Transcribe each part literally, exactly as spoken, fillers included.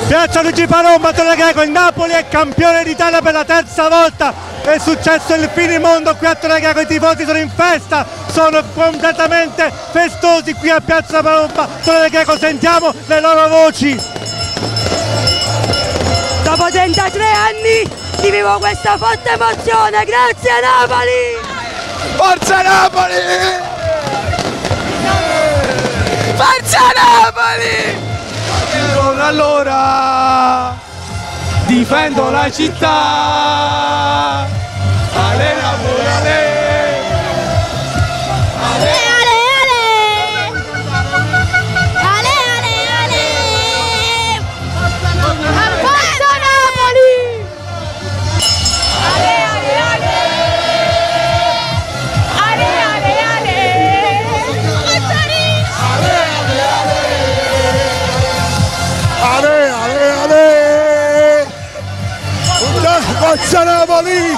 Piazza Luigi Palomba, Torre Greco, il Napoli è campione d'Italia per la terza volta, è successo il finimondo qui a Torre Greco, i tifosi sono in festa, sono completamente festosi qui a Piazza Palomba, Torre Greco, sentiamo le loro voci. Dopo trentatré anni vivo questa forte emozione, grazie Napoli! Forza Napoli! Forza Napoli! Allora difendo la città, ale Napoli, ale, ale, ale, ale, ale, ale, ale, forza Napoli! Ale, ale, ale, ale, ale, ale, ale, ale, ale, forza Napoli!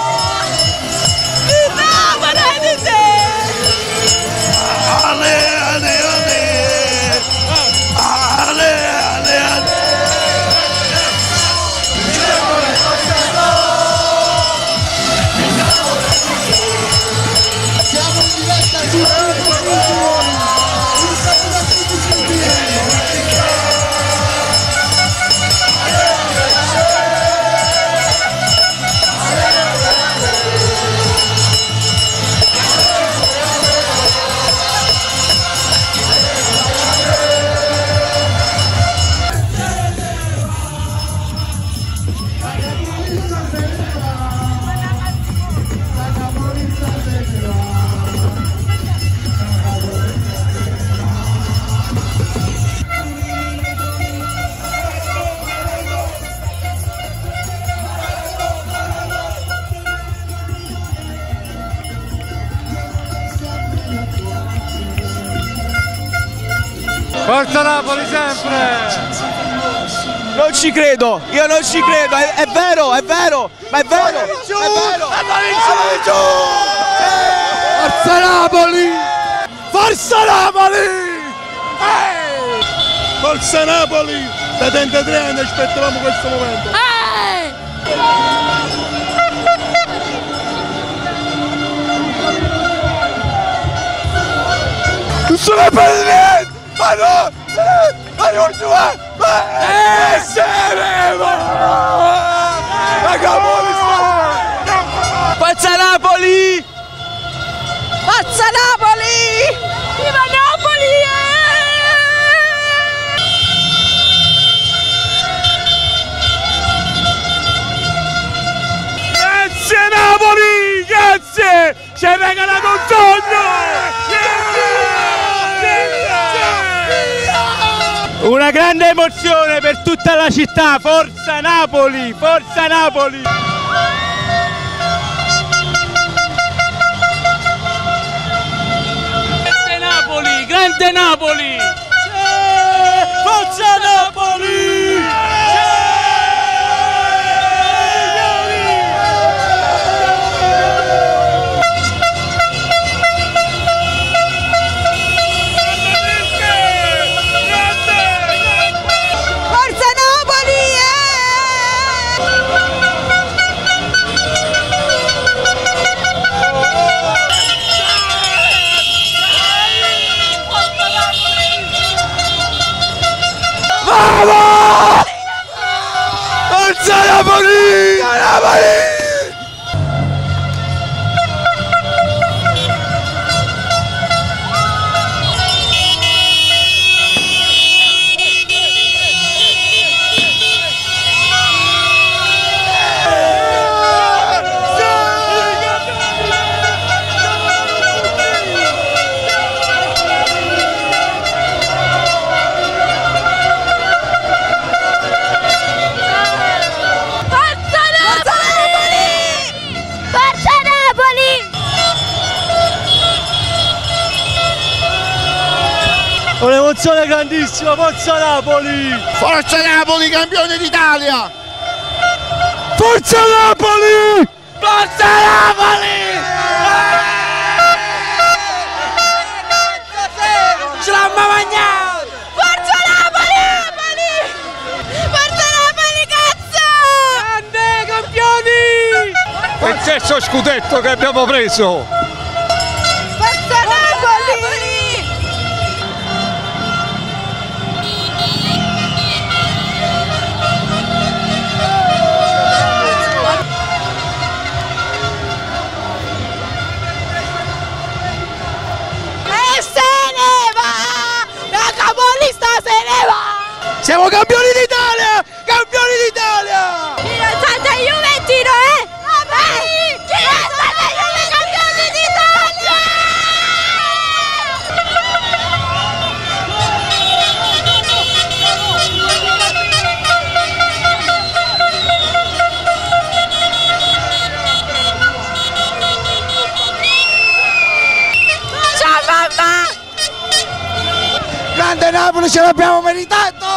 Ale, ale, ale, ale, ale, ale. Siamo in diretta su Forza Napoli sempre! Non ci credo, io non ci credo, è, è vero, è vero, ma è vero, è vero! Forza Napoli! Forza Napoli! Forza Napoli! Da trentatré anni aspettavamo questo momento! Non sono per niente! Ma no! Ma non ci va! Ma saremo! Ma cavolo! Forza Napoli! Forza Napoli! Viva Napoli! Grazie Napoli! Grazie! Ci hai regalato un sogno! Una grande emozione per tutta la città, forza Napoli, forza Napoli! Grande Napoli, grande Napoli! Forza Napoli! Vamos! Forza Napoli! Napoli! Un'emozione grandissima, forza Napoli! Forza Napoli, campione d'Italia! Forza Napoli! Forza Napoli! Ce l'ha mangiato! Forza Napoli! Napoli! Forza stesso scudetto che abbiamo preso. Forza Napoli! E se ne va! La capolista se ne va! Siamo campioni d'Italia! Campioni d'Italia! Fidanzata Juventino, eh? Napoli! Fidanzata Juve campioni d'Italia! Ciao mamma! Grande Napoli, ce l'abbiamo meritato!